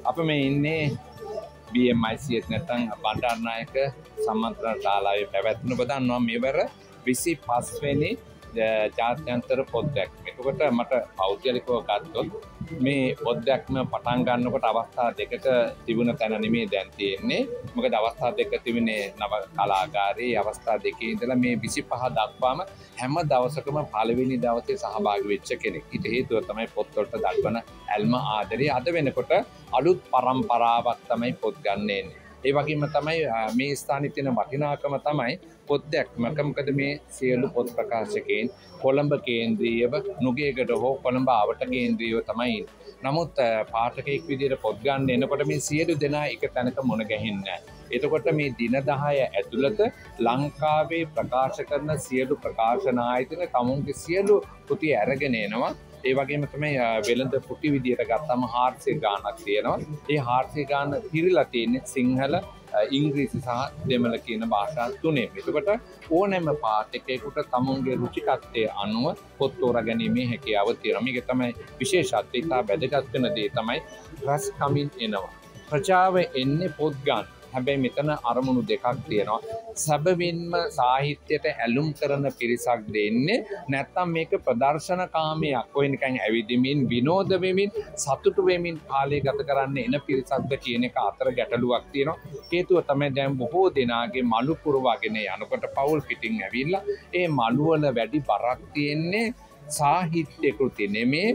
අප මේ ඉන්නේ BMICS නැත්නම් බණ්ඩාරනායක සම්මන්ත්‍රණ ශාලාවේ පැවැත්වෙන ඔබ දන්නවා මෙවර 25 වෙනි ජාත්‍යන්තර පොත් දැක්ම. එතකොට මට පෞද්ගලිකව ගත්තොත් මේ පොත් දැක්ම පටන් ගන්නකොට අවස්ථා දෙකක තිබුණ තැන නෙමෙයි දැන් තියෙන්නේ. මොකද අවස්ථා දෙක තිබුණේ නව කලාකාරී අවස්ථා දෙකේ ඉඳලා මේ 25 දක්වාම හැම දවසකම පළවෙනි දවසේ සහභාගී වෙච්ච කෙනෙක්. ඊට හේතුව තමයි පොත් වලට දක්වන ඇල්ම ආදරය. අද වෙනකොට අලුත් පරම්පරාවක් තමයි පොත් ගන්න එන්නේ. ඒ වගේම තමයි මේ ස්ථානයේ තියෙන වටිනාකම තමයි පොත් දැක්මක. මොකද මේ සියලු පොත් ප්‍රකාශකයන් කොළඹ කේන්ද්‍රීයව නුගේගොඩ හෝ කොළඹ ආවට කේන්ද්‍රීයව තමයි ඉන්නේ. නමුත් පාඨකයෙක් විදිහට පොත් ගන්න එනකොට මේ සියලු දෙනා එක තැනක මුණ ගැහෙන්නේ නැහැ. එතකොට මේ දින 10 ඇතුළත ලංකාවේ ප්‍රකාශ කරන සියලු ප්‍රකාශන ආයතන තමුන්ගේ සියලු කෘති අරගෙන එනවා. ඒ වගේම තමයි වෙළඳ පුටි විදියට ගත්තම 400 ගාණක් තියෙනවා. ඒ 400 ගාණ පිරීලා තියෙන්නේ සිංහල, ඉංග්‍රීසි සහ දෙමළ කියන භාෂා තුනේ. එතකොට ඕනෑම පාඨකයෙකුට තමුන්ගේ රුචිකත්වයේ අනුව පොත් තෝරාගැනීමේ හැකියාව තියෙනවා. මේක තමයි විශේෂත්වය. ඉතා වැදගත් වෙන දේ තමයි රස කමින් එනවා. ප්‍රජාව එන්නේ පොත් ගන්න. හැබැයි මෙතන අරමුණු දෙකක් තියෙනවා. සැබවින්ම සාහිත්‍යයට ඇලුම් කරන පිරිසක් දෙන්නේ නැත්නම් මේක ප්‍රදර්ශන කාමයක්. ඔය නිකන් ඇවිදිමින් විනෝද වෙමින් සතුටු වෙමින් කාලය ගත කරන්න එන පිරිසක්ද කියන එක අතර ගැටලුවක් තියෙනවා. හේතුව තමයි දැන් බොහෝ දෙනාගේ මලු පුරවගෙන යනකොට පවුල් පිටින් ඇවිල්ලා ඒ මලු වල වැඩි බරක් තියෙන්නේ සාහිත්‍ය කෘති නෙමේ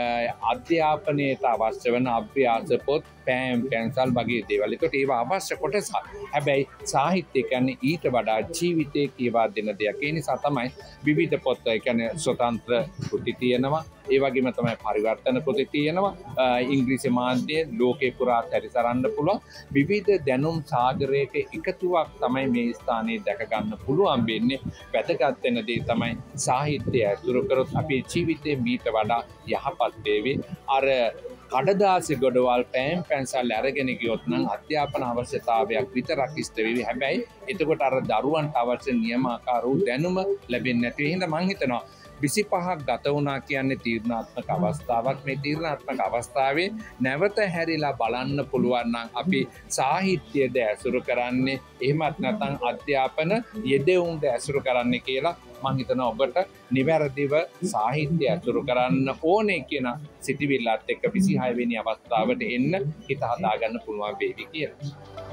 අධ්‍යාපනයට අවශ්‍ය වන අභ්‍යාස පොත්, පෑම් පැන්සල් වගේ දේවල්. ඒකට ඒවා අවශ්‍ය කොටසක්. හැබැයි සාහිත්‍ය කියන්නේ ඊට වඩා ජීවිතේ කියවා දෙන දෙයක්. ඒ නිසා තමයි විවිධ පොත්, ඒ කියන්නේ ස්වතන්ත්‍ර කෘති තියෙනවා. ඒ වගේම තමයි පරිවර්තන කෘති තියෙනවා. ඉංග්‍රීසි මාධ්‍යයේ ලෝකේ පුරා සැරිසරන්න පුළුවන් විවිධ දැනුම් සාගරයක එකතුවක් තමයි මේ ස්ථානයේ දැක ගන්න පුළුවන් වෙන්නේ. වැදගත් වෙන දේ තමයි සාහිත්‍යය ඇසුරු කරොත් අපේ ජීවිතේ මීට වඩා යහපත් වේවි. අර කඩදාසි ගොඩවල් පෑම් පැන්සල් අරගෙන ගියොත් නම් අධ්‍යාපන අවශ්‍යතාවයක් විතරක් ඉෂ්ට වෙවි. හැබැයි එතකොට අර දරුවන්ට අවශ්‍ය නියමාකාර වූ දැනුම ලැබෙන්නේ නැති හින්දා මම හිතනවා 25ක් ගත වුණා කියන්නේ තීරණාත්මක අවස්ථාවක්. මේ තීරණාත්මක අවස්ථාවේ නැවත හැරිලා බලන්න පුළුවන් නම් අපි සාහිත්‍යයද ඇසුරු කරන්නේ එහෙමත් නැත්නම් අධ්‍යාපන යෙදෙවුම්ද ඇසුරු කරන්නේ කියලා මම හිතනවා ඔබට නිවැරදිව සාහිත්‍ය ඇසුරු කරන්න ඕනේ කියන සිතිවිල්ලත් එක්ක 26 වෙනි අවස්ථාවට එන්න හිත හදාගන්න පුළුවන් වේවි කියලා.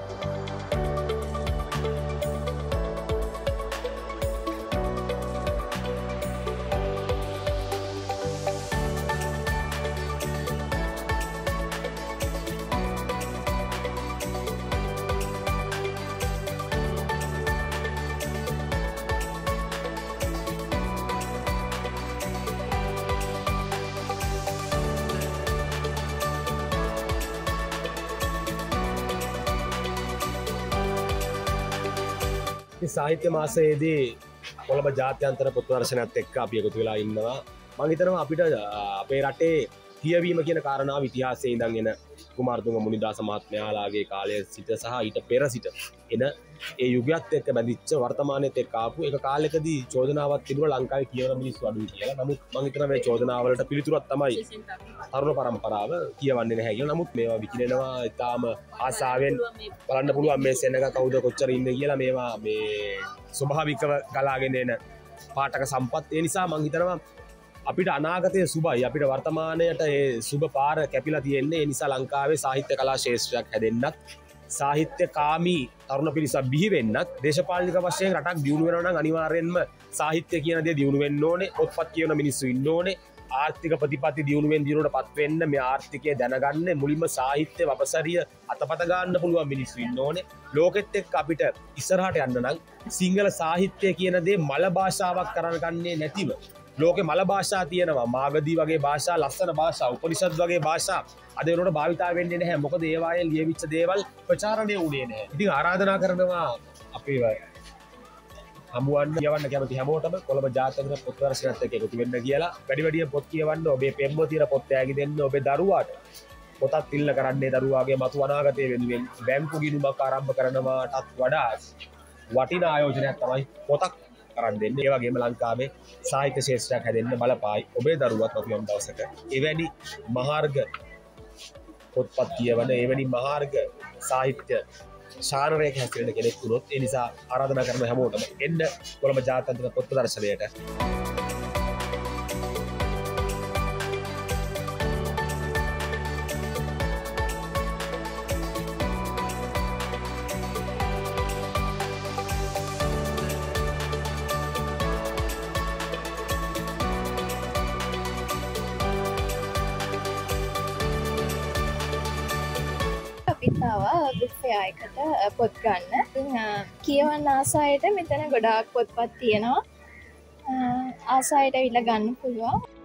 සාහිත්‍ය මාසයේදී කොළඹ ජාත්‍යන්තර පොත් ප්‍රදර්ශනයත් එක්ක අපි එකතු වෙලා ඉන්නවා. මම හිතනවා අපිට අපේ රටේ කියවීම කියන කාරණාව ඉතිහාසයේ ඉඳන් එන කුමාරතුංග මුනිදාස මහත්මයාලාගේ කාලය සිට සහ ඊට පෙර සිට එන ඒ යුගයත් එක්ක බැඳිච්ච වර්තමානයේත් එක්ක ආපු එක කාලයකදී චෝදනාවක් තිබුණා ලංකාවේ කියවන මිනිස්සු අඩුයි කියලා. නමුත් මම හිතනවා මේ චෝදනාවලට පිළිතුරක් තමයි තරුණ පරම්පරාව කියවන්නේ නැහැ කියලා. නමුත් මේවා විකිනෙනවා ඊටාම ආසාවෙන් බලන්න පුළුවන් මේ සෙනග කවුද කොච්චර ඉන්නේ කියලා. මේවා මේ ස්වභාවිකව ගලාගෙන එන පාඨක සම්පත්. ඒ නිසා මම හිතනවා අපිට අනාගතයේ සුබයි. අපිට වර්තමානයට ඒ සුබ පාර කැපිලා තියෙන්නේ. ඒ නිසා ලංකාවේ සාහිත්‍ය කලා ශාස්ත්‍රයක් හැදෙන්නත්, සාහිත්‍ය කාමී තරුණ පිරිසක් බිහි වෙන්නත්, දේශපාලනික වශයෙන් රටක් දියුණු වෙනවා නම් අනිවාර්යෙන්ම සාහිත්‍ය කියන දේ දියුණු වෙන්න ඕනේ. පොත්පත් කියවන මිනිස්සු ඉන්න ඕනේ. ආර්ථික ප්‍රතිපත්ති දියුණුවෙන් දියුණුවටපත් වෙන්න මේ ආර්ථිකය දැනගන්න මුලින්ම සාහිත්‍ය වපසරිය අතපත ගන්න පුළුවන් මිනිස්සු ඉන්න ඕනේ. ලෝකෙත් එක්ක අපිට ඉස්සරහට යන්න නම් සිංහල සාහිත්‍ය කියන දේ මල භාෂාවක් කරන්න ගන්නේ නැතිව ලෝකේ මල භාෂා තියෙනවා. මාගදී වගේ භාෂා, ලස්සන භාෂා, උපනිෂද් වගේ භාෂා අද වෙනකොට භාවිතා වෙන්නේ නැහැ. මොකද ඒවායේ ලියවිච්ච දේවල් ප්‍රචාරණය වුණේ නැහැ. ඉතින් ආරාධනා කරනවා අපේ හමුවන්න කියවන්න කැමති හැමෝටම කොළඹ ජාත්‍යන්තර පොත් ප්‍රදර්ශනයත් එක්ක එකතු වෙන්න කියලා. වැඩි වැඩියෙන් පොත් කියවන්න, ඔබේ පෙම්වතියට පොත් ඈගි දෙන්න, ඔබේ දරුවාට පොතක් තිල්ල කරන්නේ දරුවාගේ මතු අනාගතය වෙනුවෙන් බැංකු ගිණුමක් ආරම්භ කරනවාටත් වඩා වටිනා ආයෝජනයක් තමයි පොතක් කරන් දෙන්නේ. ඒ වගේම ලංකාවේ සාහිත්‍ය ශාස්ත්‍රයක් හැදෙන්න බලපායි ඔබේ දරුවත් අපි යම් දවසක එවැනි මහාර්ග පොත්පත් කියවන එවැනි මහාර්ග සාහිත්‍ය ශානරයක හැසිරෙන කෙනෙක් වුණොත් ඒ නිසා ආරාධනා කරන හැමෝටම එන්න කොළඹ ජාත්‍යන්තර පොත් ප්‍රදර්ශනයට. අපිතාව බුෆයායකට පොත් ගන්න කියවන්න ආසායට මෙතන ගොඩාක් පොත්පත් තියෙනවා ආසායට විල්ල ගන්න පුළුවන්